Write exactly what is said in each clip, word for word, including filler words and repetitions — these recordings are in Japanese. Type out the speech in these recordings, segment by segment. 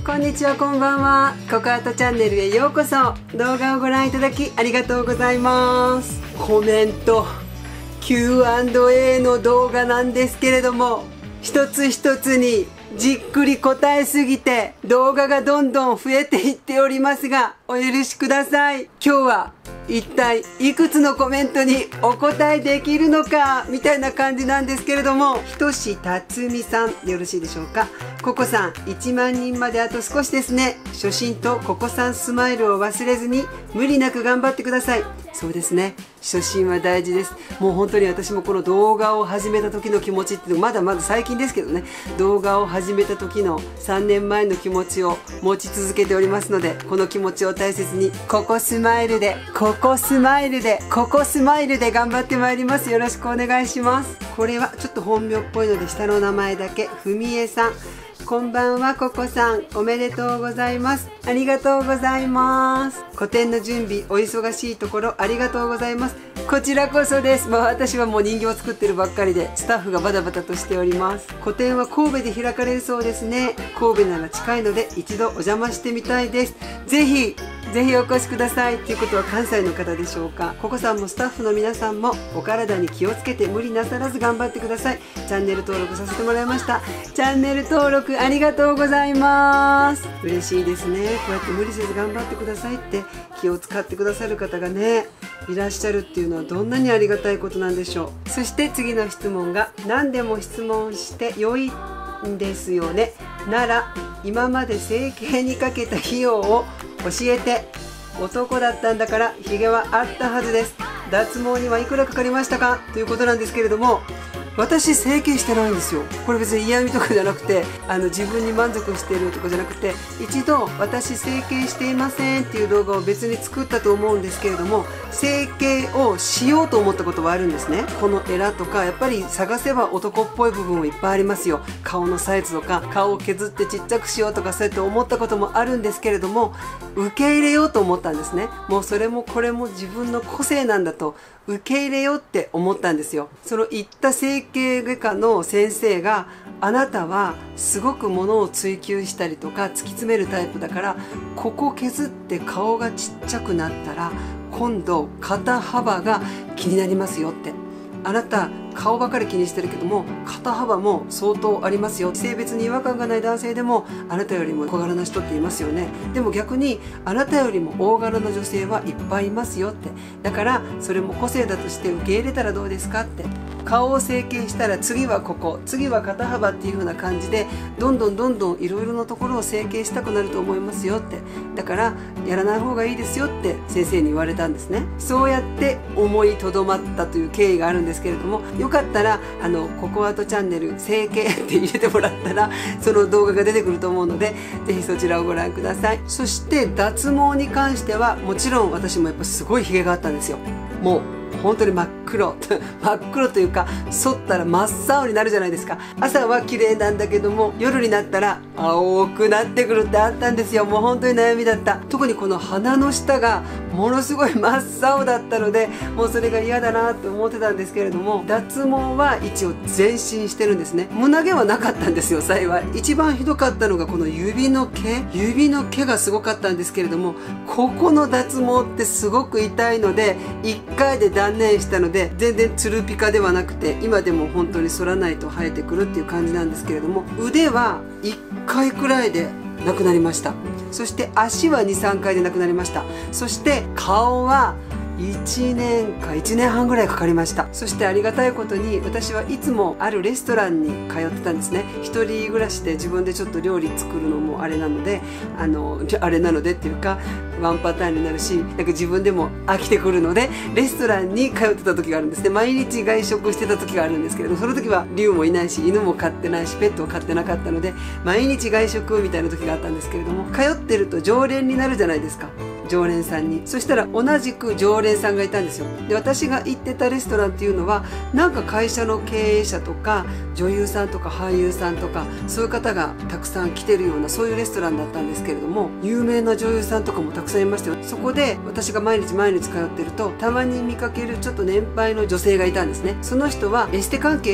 こんにちは、こんばんは。ココアートチャンネルへようこそ。動画をご覧いただきありがとうございます。コメント キューアンドエー の動画なんですけれども、一つ一つにじっくり答えすぎて動画がどんどん増えていっておりますが、お許しください。今日は一体いくつのコメントにお答えできるのかみたいな感じなんですけれども、ひとし辰巳さんでよろしいでしょうか。ココさん、いちまんにんまであと少しですね。初心とココさんスマイルを忘れずに無理なく頑張ってください。そうですね、初心は大事です。もう本当に私もこの動画を始めた時の気持ちっていうのまだまだ最近ですけどね、動画を始めた時のさんねんまえの気持ちを持ち続けておりますので、この気持ちを大切にココスマイルでココスマイルでココスマイルで頑張ってまいります。よろしくお願いします。これはちょっと本名っぽいので下の名前だけ。ふみえさん、こんばんは。ココさん、おめでとうございます。ありがとうございます。個展の準備お忙しいところありがとうございます。こちらこそです。まあ、私はもう人形を作ってるばっかりでスタッフがバタバタとしております。個展は神戸で開かれるそうですね。神戸なら近いので一度お邪魔してみたいです。ぜひぜひお越しください。ということは関西の方でしょうか。ココさんもスタッフの皆さんもお体に気をつけて無理なさらず頑張ってください。チャンネル登録させてもらいました。チャンネル登録ありがとうございます。嬉しいですね。こうやって無理せず頑張ってくださいって気を使ってくださる方がねいらっしゃるっていうのはどんなにありがたいことなんでしょう。そして次の質問が、何でも質問して良いんですよね。なら今まで整形にかけた費用を教えて。男だったんだからヒゲはあったはずです。脱毛にはいくらかかりましたかということなんですけれども、私整形してないんですよ。これ別に嫌味とかじゃなくて、あの自分に満足してるとかじゃなくて、一度私整形していませんっていう動画を別に作ったと思うんですけれども、整形をしようと思ったことはあるんですね。このエラとかやっぱり探せば男っぽい部分もいっぱいありますよ。顔のサイズとか顔を削ってちっちゃくしようとかそうやって思ったこともあるんですけれども、受け入れようと思ったんですね。もうそれもこれも自分の個性なんだと受け入れようって思ったんですよ。その言った整形外科の先生が、あなたはすごくものを追求したりとか突き詰めるタイプだから、ここ削って顔がちっちゃくなったら今度肩幅が気になりますよって。あなた顔ばかり気にしてるけども肩幅も相当ありますよ。性別に違和感がない男性でもあなたよりも小柄な人っていますよね。でも逆にあなたよりも大柄な女性はいっぱいいますよって。だからそれも個性だとして受け入れたらどうですかって。顔を整形したら次はここ、次は肩幅っていう風な感じでどんどんどんどんいろいろなところを整形したくなると思いますよって。だからやらない方がいいですよって先生に言われたんですね。そうやって思いとどまったという経緯があるんですけれども、よかったらあのココアートチャンネル整形って入れてもらったらその動画が出てくると思うので、ぜひそちらをご覧ください。そして脱毛に関してはもちろん私もやっぱすごいヒゲがあったんですよ。もう本当に真っ黒真っ黒というか、剃ったら真っ青になるじゃないですか。朝は綺麗なんだけども夜になったら青くなってくるってあったんですよ。もう本当に悩みだった。特にこの鼻の下がものすごい真っ青だったので、もうそれが嫌だなと思ってたんですけれども、脱毛は一応全身してるんですね。胸毛はなかったんですよ幸い。一番ひどかったのがこの指の毛指の毛がすごかったんですけれども、ここの脱毛ってすごく痛いのでいっかいで断念したので、全然ツルピカではなくて今でも本当に剃らないと生えてくるっていう感じなんですけれども、腕はいっかいくらいでなくなりました。そして足はにさんかいでなくなりました。そして顔はいちねんかいちねんはんぐらいかかりました。そしてありがたいことに私はいつもあるレストランに通ってたんですね。一人暮らしで自分でちょっと料理作るのもあれなので、あのあれなのでっていうかワンパターンになるし、なんか自分でも飽きてくるのでレストランに通ってた時があるんですね。毎日外食してた時があるんですけれど、その時は竜もいないし犬も飼ってないしペットを飼ってなかったので毎日外食みたいな時があったんですけれども、通ってると常連になるじゃないですか。常連さんに。そしたら同じく常連さんがいたんですよ。で私が行ってたレストランっていうのはなんか会社の経営者とか女優さんとか俳優さんとかそういう方がたくさん来てるようなそういうレストランだったんですけれども、有名な女優さんとかもたくさんいましたよ。そこで私が毎日毎日通ってるとたまに見かけるちょっと年配の女性がいたんですね。その人はエステ関係の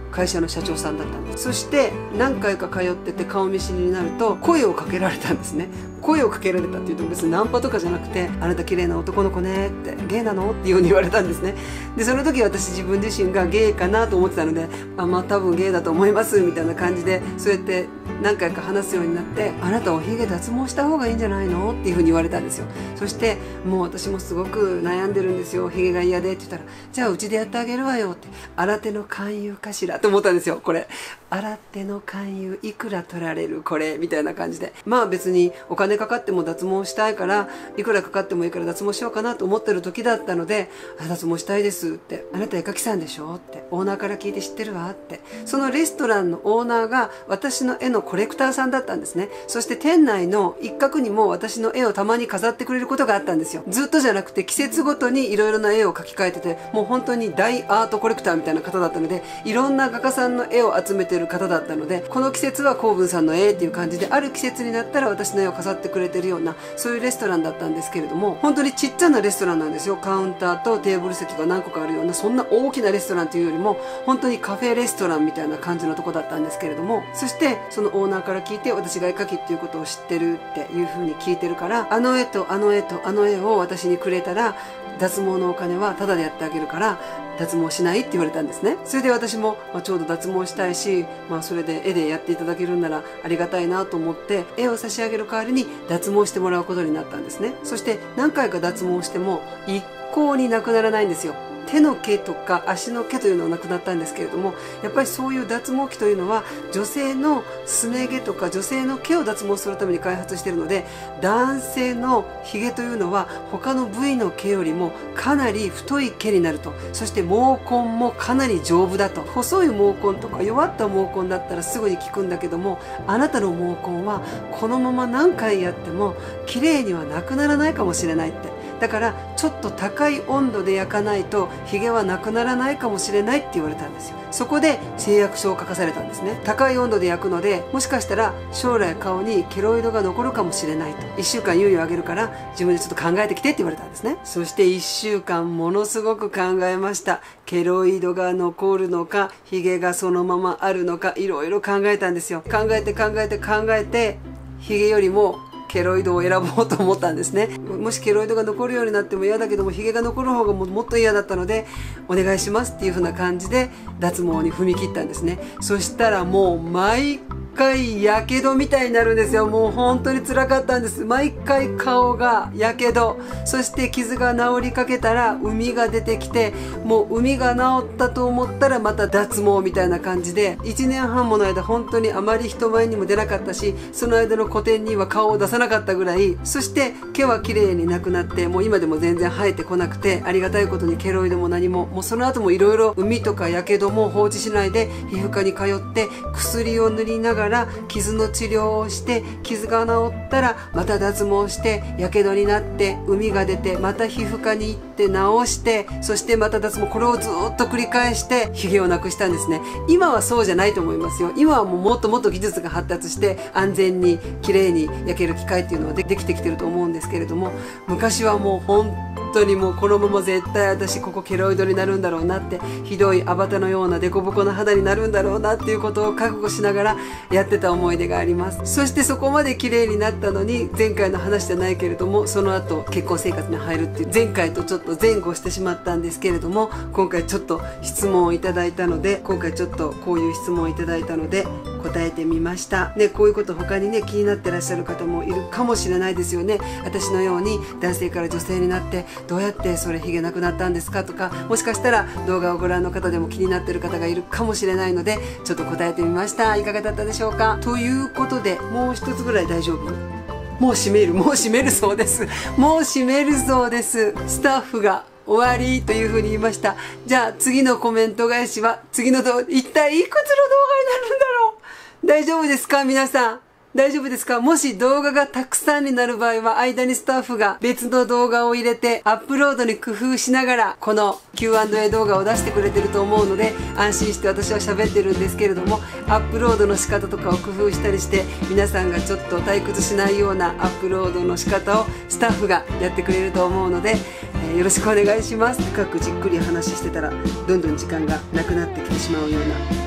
会社の社長さんだったんです。そして何回か通ってて顔見知りになると声をかけられたんですね。声をかけられたっていうと別にナンパとかじゃなくて、あなた綺麗な男の子ねって、ゲイなのっていうように言われたんですね。でその時私自分自身がゲイかなと思ってたので、あまあ多分ゲイだと思いますみたいな感じで、そうやって何回か話すようになって、あなたおひげ脱毛した方がいいんじゃないのっていうふうに言われたんですよ。そしてもう私もすごく悩んでるんですよ、ひげが嫌でって言ったら、じゃあうちでやってあげるわよって、新手の勧誘かしらと思ったんですよ。これ新手の勧誘いくら取られるこれみたいな感じで、まあ別にお金かかっても脱毛したいからいくらかかってもいいから脱毛しようかなと思ってる時だったので、あ脱毛したいですって、あなた絵描きさんでしょってオーナーから聞いて知ってるわって、そのレストランのオーナーが私の絵のコレクターさんだったんですね。そして店内の一角にも私の絵をたまに飾ってくれることがあったんですよ。ずっとじゃなくて季節ごとにいろいろな絵を描き換えてて、もう本当に大アートコレクターみたいな方だったので、いろんな画家さんの絵を集めてる方だったので、この季節はコーブンさんの絵っていう感じで、ある季節になったら私の絵を飾ってくれてるような、そういうレストランだったんですけれども、本当にちっちゃなレストランなんですよ。カウンターとテーブル席が何個かあるような、そんな大きなレストランというよりも本当にカフェレストランみたいな感じのとこだったんですけれども、そしてそのオーナーから聞いて、私が絵描きっていうことを知ってるっていう風に聞いてるから、あの絵とあの絵とあの絵を私にくれたら脱毛のお金はタダでやってあげるから脱毛しないって言われたんですね。それで私も、まあ、ちょうど脱毛したいし、まあ、それで絵でやっていただけるんならありがたいなと思って、絵を差し上げる代わりに脱毛してもらうことになったんですね。そして何回か脱毛しても一向になくならないんですよ。手の毛とか足の毛というのはなくなったんですけれども、やっぱりそういう脱毛器というのは女性のすね毛とか女性の毛を脱毛するために開発しているので、男性のひげというのは他の部位の毛よりもかなり太い毛になると。そして毛根もかなり丈夫だと。細い毛根とか弱った毛根だったらすぐに効くんだけども、あなたの毛根はこのまま何回やっても綺麗にはなくならないかもしれないって。だからちょっと高い温度で焼かないとヒゲはなくならないかもしれないって言われたんですよ。そこで誓約書を書かされたんですね。高い温度で焼くので、もしかしたら将来顔にケロイドが残るかもしれないと。いっしゅうかん猶予をあげるから自分でちょっと考えてきてって言われたんですね。そしていっしゅうかんものすごく考えました。ケロイドが残るのか、ヒゲがそのままあるのか、いろいろ考えたんですよ。考えて考えて考えて、ヒゲよりもケロイドを選ぼうと思ったんですね。もしケロイドが残るようになっても嫌だけども、ヒゲが残る方がももっと嫌だったので、お願いしますっていう風な感じで脱毛に踏み切ったんですね。そしたらもう毎回やけどみたいになるんですよ。もう本当に辛かったんです。毎回顔がやけど、そして傷が治りかけたら膿が出てきて、もう膿が治ったと思ったらまた脱毛みたいな感じで、いちねんはんもの間本当にあまり人前にも出なかったし、その間の個展には顔を出さなかったぐらい、そして毛は綺麗になくなって、もう今でも全然生えてこなくて、ありがたいことにケロイドも何も、もうその後もいろいろ膿とかやけども放置しないで皮膚科に通って薬を塗りながら傷の治療をして、傷が治ったらまた脱毛して、やけどになって膿が出てまた皮膚科に行って治して、そしてまた脱毛、これをずっと繰り返してヒゲをなくしたんですね。今はそうじゃないと思いますよ。今はもうもっともっと技術が発達して安全に綺麗に焼ける機械っていうのはでできてきてると思うんですけれども、昔はもう本当にもうこのまま絶対私ここケロイドになるんだろうなって、ひどいアバタのようなデコボコな肌になるんだろうなっていうことを覚悟しながらやってた思い出があります。そしてそこまで綺麗になったのに、前回の話じゃないけれども、その後結婚生活に入るっていう、前回とちょっと前後してしまったんですけれども、今回ちょっと質問をいただいたので、今回ちょっとこういう質問をいただいたので答えてみました。ね、こういうこと他にね気になってらっしゃる方もいるかもしれないですよね。私のように男性から女性になってどうやってそれヒゲなくなったんですかとか、もしかしたら動画をご覧の方でも気になってる方がいるかもしれないので、ちょっと答えてみました。いかがだったでしょうか。ということで、もう一つぐらい大丈夫？もう閉めるもう閉めるそうですもう閉めるそうです。スタッフが終わりというふうに言いました。じゃあ次のコメント返しは次の動画、一体いくつの動画になるんだろう。大丈夫ですか皆さん、大丈夫ですか。もし動画がたくさんになる場合は、間にスタッフが別の動画を入れてアップロードに工夫しながらこの キューアンドエー 動画を出してくれてると思うので、安心して私は喋ってるんですけれども、アップロードの仕方とかを工夫したりして、皆さんがちょっと退屈しないようなアップロードの仕方をスタッフがやってくれると思うので、えー、よろしくお願いします。深くじっくり話してたらどんどん時間がなくなってきてしまうような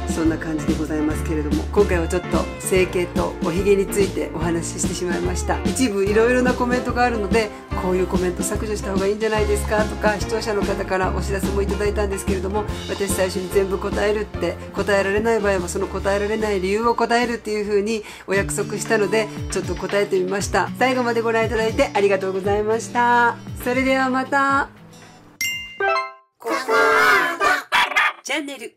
そんな感じでございますけれども、今回はちょっと整形とおひげについてお話ししてしまいました。一部いろいろなコメントがあるので、こういうコメント削除した方がいいんじゃないですかとか、視聴者の方からお知らせもいただいたんですけれども、私最初に全部答えるって、答えられない場合はその答えられない理由を答えるっていう風にお約束したので、ちょっと答えてみました。最後までご覧いただいてありがとうございました。それではまた。チャンネル